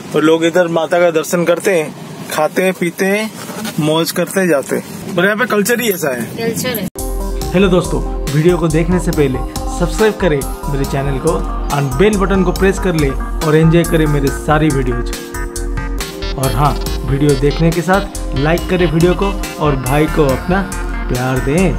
तो लोग इधर माता का दर्शन करते हैं, खाते हैं, पीते हैं, मौज करते जाते हैं। और यहाँ पे कल्चर ही ऐसा है। कल्चर है। हेलो दोस्तों, वीडियो को देखने से पहले सब्सक्राइब करें मेरे चैनल को और बेल बटन को प्रेस कर ले और एंजॉय करें मेरे सारी वीडियोज। और हाँ, वीडियो देखने के साथ लाइक करें वीडियो को और भाई को अपना प्यार दें।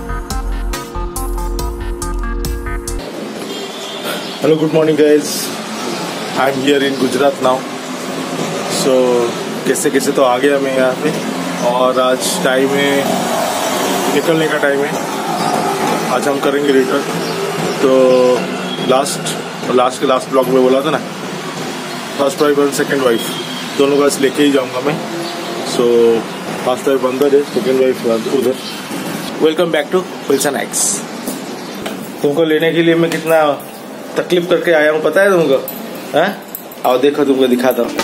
Hello, good morning guys, I am here in Gujarat now. So कैसे तो आ गया मैं यहाँ पे, और आज टाइम है, निकलने का टाइम है। आज हम करेंगे रिटर्न। तो लास्ट ब्लॉग में बोला था ना, फर्स्ट वाइफ और सेकेंड वाइफ दोनों का लेके ही जाऊंगा मैं। सो फर्स्ट वाइफ अंदर है, सेकेंड वाइफ उधर। Welcome back to Wilson X. तुमको लेने के लिए मैं कितना तकलीफ करके आया हूँ पता है तुमको? हैं? आओ देखो, तुमको दिखाता हूँ।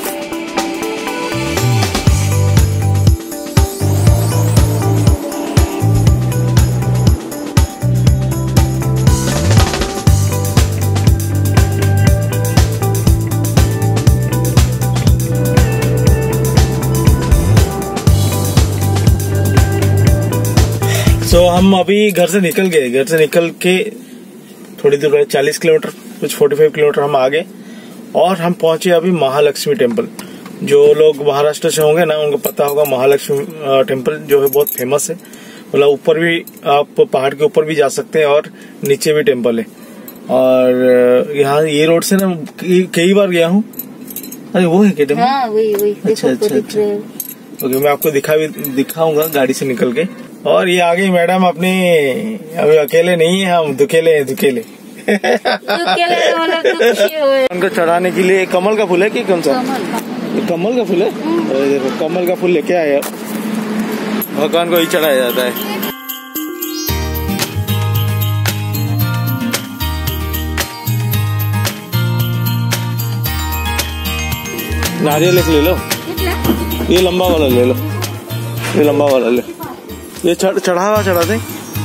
तो हम अभी घर से निकल गए। घर से निकल के थोड़ी दूर 40 किलोमीटर, कुछ 45 किलोमीटर हम आ गए और हम पहुंचे अभी महालक्ष्मी टेम्पल। जो लोग महाराष्ट्र से होंगे ना, उनको पता होगा महालक्ष्मी टेम्पल जो है बहुत फेमस है। मतलब ऊपर भी, आप पहाड़ के ऊपर भी जा सकते हैं और नीचे भी टेम्पल है। और यहाँ ये रोड से ना कई बार गया हूँ। अरे वो है क्या टेम्पल? हाँ, वही। अच्छा। ओके, मैं आपको दिखाऊंगा गाड़ी से निकल के। और ये आ गई मैडम अपनी। अभी अकेले नहीं है हम, दुकेले उनको चढ़ाने के लिए कमल का फूल है कि कौन सा? कमल का फूल है। देखो, कमल का फूल लेके आए, भगवान को ही चढ़ाया जाता है। नारियल ले लो, ये लंबा वाला ले लो, ये लंबा वाला ले। ये चढ़ाते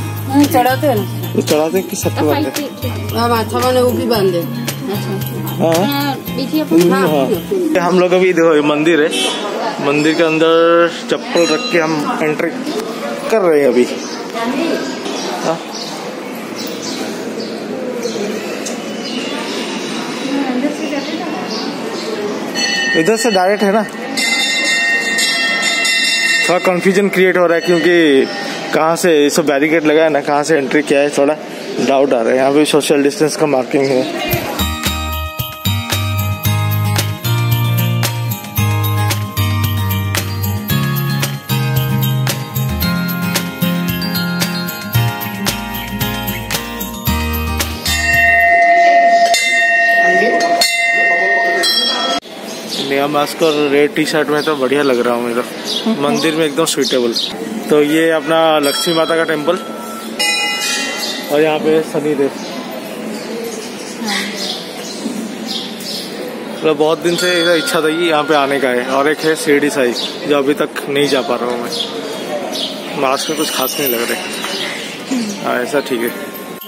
चढ़ाते कि सबके बांधते? माथा वाले वो भी बांधे। हाँ, हम लोग अभी देखो, मंदिर है, मंदिर के अंदर चप्पल रख के हम एंट्री कर रहे हैं अभी। इधर से डायरेक्ट है ना। थोड़ा कंफ्यूजन क्रिएट हो रहा है क्योंकि कहाँ से ये सब बैरिकेड लगा है ना, कहाँ से एंट्री किया है, थोड़ा डाउट आ रहा है। यहाँ पे सोशल डिस्टेंस का मार्किंग है। नया मास्क और रेड टी शर्ट में तो बढ़िया लग रहा हूँ मेरा, मंदिर में एकदम सुइटेबल। तो ये अपना लक्ष्मी माता का टेम्पल, और यहाँ पे शनिदेव। तो बहुत दिन से इच्छा था कि यहाँ पे आने का है। और एक है शिरडी साई, जो अभी तक नहीं जा पा रहा हूँ मैं। मास्क में कुछ खास नहीं लग रहा। हाँ, ऐसा ठीक है।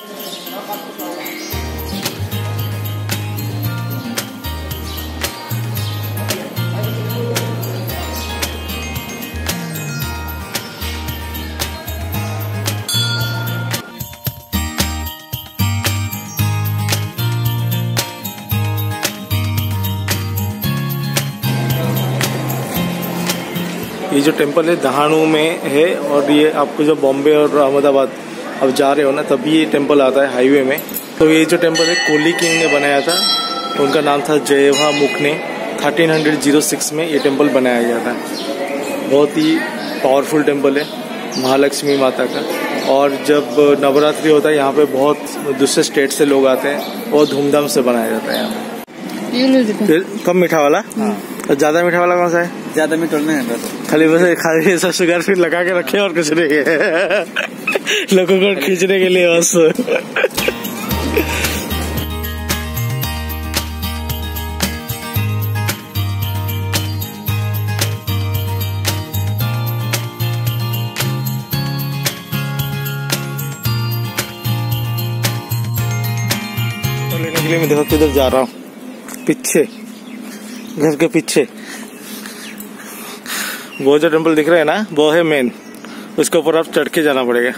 ये जो टेम्पल है दहाणु में है, और ये आपको जो बॉम्बे और अहमदाबाद अब जा रहे हो ना, तभी ये टेम्पल आता है हाईवे में। तो ये जो टेम्पल है कोली किंग ने बनाया था, उनका नाम था जयवा मुख ने। 1306 में ये टेम्पल बनाया गया था। बहुत ही पावरफुल टेम्पल है महालक्ष्मी माता का। और जब नवरात्रि होता है यहाँ पे बहुत दूसरे स्टेट से लोग आते हैं, बहुत धूमधाम से बनाया जाता है यहाँ पे। कम मीठा वाला? हाँ। ज्यादा मीठा वाला कौन सा है? ज्यादा मीठा नहीं है, खाली सब शुगर फिर लगा के रखे और कुछ नहीं है। लोगों को खींचने के लिए बस। लेने के लिए मैं देखो किधर जा रहा हूँ, पीछे घर के पीछे वो जो टेम्पल दिख रहा है ना, वो है मेन। उसके ऊपर आप चढ़ के जाना पड़ेगा।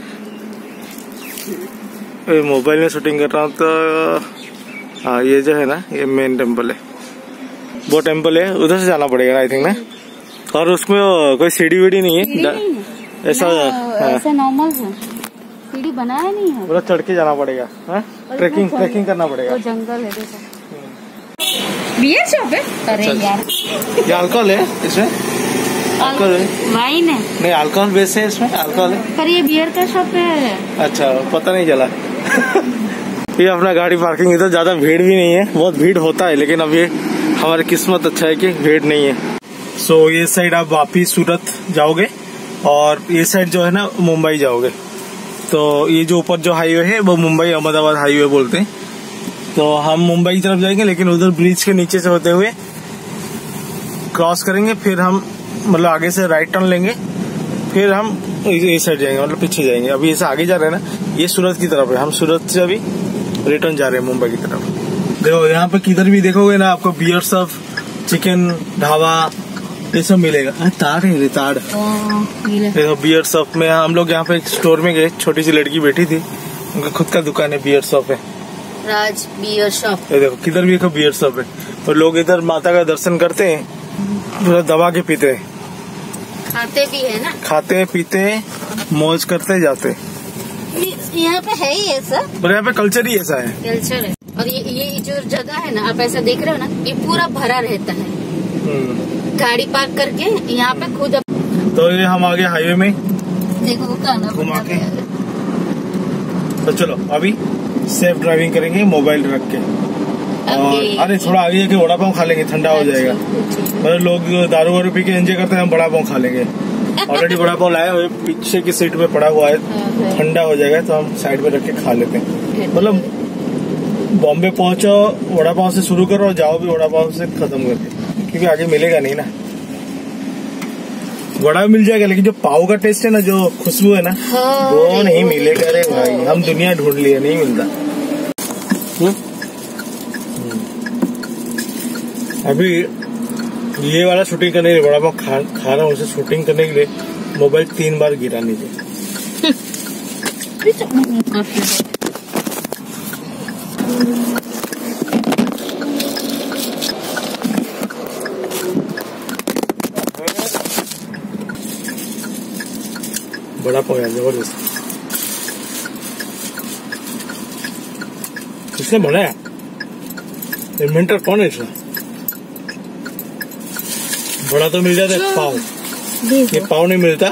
मोबाइल में शूटिंग कर रहा हूँ तो हाँ, ये जो है ना, ये मेन टेम्पल है। वो टेम्पल है, उधर से जाना पड़ेगा आई थिंक ना। और उसमें कोई सीढ़ी वीढ़ी नहीं है, ऐसा ऐसा नॉर्मल है, सीढ़ी बनाया नहीं है, पूरा चढ़ के जाना पड़ेगा। ट्रेकिंग करना पड़ेगा। वो जंगल है देखो। बियर शॉप है? अरे यार, ये अल्कोहल है इसमें? अल्कोहल है? वाइन है? नहीं, अल्कोहल बेस है इसमें, अल्कोहल है। पर ये बियर का शॉप है। अच्छा, पता नहीं चला। ये अपना गाड़ी पार्किंग, इधर ज्यादा भीड़ भी नहीं है। बहुत भीड़ होता है लेकिन अब ये हमारी किस्मत अच्छा है कि भीड़ नहीं है। सो ये साइड आप वापिस सूरत जाओगे और ये साइड जो है ना मुंबई जाओगे। तो ये जो ऊपर जो हाईवे है वो मुंबई अहमदाबाद हाईवे बोलते हैं। तो हम मुंबई की तरफ जाएंगे लेकिन उधर ब्रिज के नीचे से होते हुए क्रॉस करेंगे, फिर हम मतलब आगे से राइट टर्न लेंगे, फिर हम ये साइड जाएंगे, मतलब पीछे जाएंगे। अभी ऐसे आगे जा रहे हैं ना, ये सूरत की तरफ है। हम सूरत से अभी रिटर्न जा रहे हैं मुंबई की तरफ। देखो यहाँ पे किधर भी देखोगे ना, आपको बियर शॉप, चिकन ढाबा, ये सब मिलेगा। ताड़ है, ताड़। देखो बियर शॉप में हम लोग यहाँ पे एक स्टोर में गए, छोटी सी लड़की बैठी थी, उनका खुद का दुकान है, बियर शॉप है, राज बियर शॉप। देखो किधर भी एक बियर शॉप है। और लोग इधर माता का दर्शन करते हैं, पूरा दबा के पीते हैं, खाते भी है ना, खाते पीते मौज करते जाते। यहाँ पे है ही ऐसा, पर यहाँ पे कल्चर ही ऐसा है, कल्चर है। और ये जो जगह है ना, आप ऐसा देख रहे हो ना, ये पूरा भरा रहता है। गाड़ी पार्क करके यहाँ पे खुद तो ये हम आगे हाईवे में देखो घुमा के। तो चलो अभी सेफ ड्राइविंग करेंगे, मोबाइल रख के। और अरे थोड़ा आगे जाके वड़ा पाव खा लेंगे, ठंडा हो जाएगा। मतलब लोग दारू वारू पी के एंजॉय करते हैं, हम वड़ा पाव खा लेंगे। ऑलरेडी वड़ा पाव लाए हुए पीछे की सीट में पड़ा हुआ है, ठंडा हो जाएगा तो हम साइड में रख के खा लेते हैं। मतलब बॉम्बे पहुंचो, वड़ा पाव से शुरू करो और जाओ भी वड़ा पाव से खत्म करके, क्योंकि आगे मिलेगा नहीं ना। वड़ा मिल जाएगा लेकिन जो पाव का टेस्ट है ना, जो खुशबू है ना, वो नहीं मिलेगा रे भाई। हम दुनिया ढूंढ लिए, नहीं मिलता। अभी ये वाला शूटिंग करने के लिए वड़ा पाव खा रहा हूँ, उसे शूटिंग करने के लिए मोबाइल 3 बार गिरा नीचे। बड़ा पाव है जबरदस्त। किसने बनाया? इन्वेंटर कौन है इसका? बड़ा तो मिल जाता है पाव, ये पाव नहीं मिलता।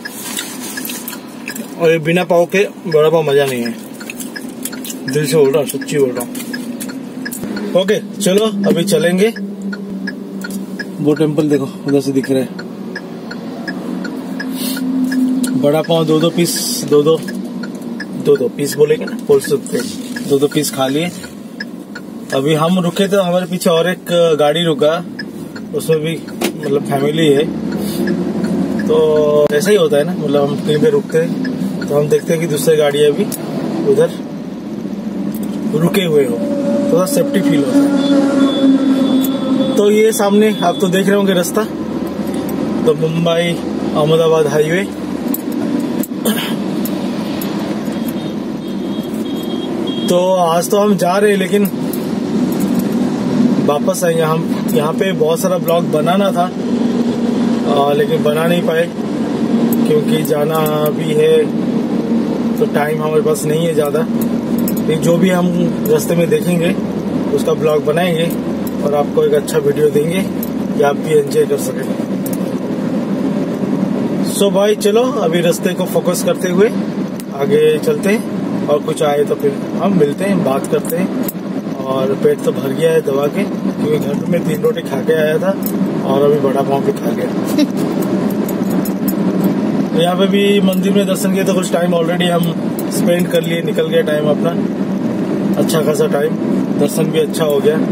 और ये बिना पाव के बड़ा पाव मजा नहीं है। दिल से बोल रहा हूँ, सच्ची बोल रहा हूँ। ओके चलो अभी चलेंगे। वो टेम्पल देखो उधर से दिख रहा है। बड़ा पाव 2-2 पीस, 2-2 पीस बोलेंगे ना, बोल सकते, 2-2 पीस खा लिए। अभी हम रुके तो हमारे पीछे और एक गाड़ी रुका, उसमें भी मतलब फैमिली है। तो ऐसा ही होता है ना, मतलब हम कहीं पे रुकते हैं तो हम देखते हैं कि दूसरी गाड़ियां भी उधर रुके हुए हो, थोड़ा सेफ्टी फील होता है। तो ये सामने आप तो देख रहे होंगे रास्ता, तो मुंबई अहमदाबाद हाईवे। तो आज तो हम जा रहे हैं लेकिन वापस आएंगे हम। यहाँ पे बहुत सारा ब्लॉग बनाना था लेकिन बना नहीं पाए क्योंकि जाना भी है, तो टाइम हमारे पास नहीं है ज़्यादा। लेकिन जो भी हम रास्ते में देखेंगे उसका ब्लॉग बनाएंगे और आपको एक अच्छा वीडियो देंगे कि आप भी एंजॉय कर सकें। सो भाई चलो अभी रास्ते को फोकस करते हुए आगे चलते हैं, और कुछ आए तो फिर हम मिलते हैं, बात करते हैं। और पेट तो भर गया है दबा के, क्योंकि घर में 3 रोटी खा के आया था और अभी बड़ा पाव भी खा गया। यहाँ पे भी मंदिर में दर्शन किया तो कुछ टाइम ऑलरेडी हम स्पेंड कर लिए, निकल गया टाइम अपना, अच्छा खासा टाइम, दर्शन भी अच्छा हो गया।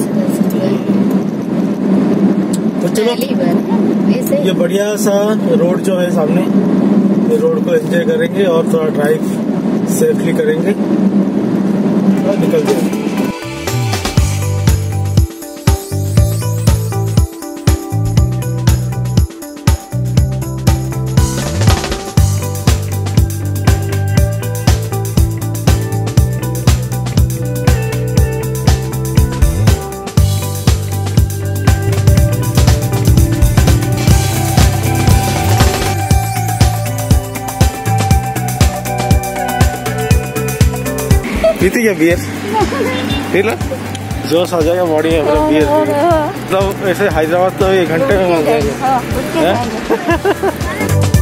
तो चलो ये बढ़िया सा रोड जो है सामने, ये रोड को एंजॉय करेंगे और थोड़ा ड्राइव सेफली करेंगे और निकल जाएंगे। पीती क्या बियर? पी लो, जोश आ जाएगा बॉडी में। बियर मतलब ऐसे हैदराबाद तो 1 घंटे में मांग जाएगा।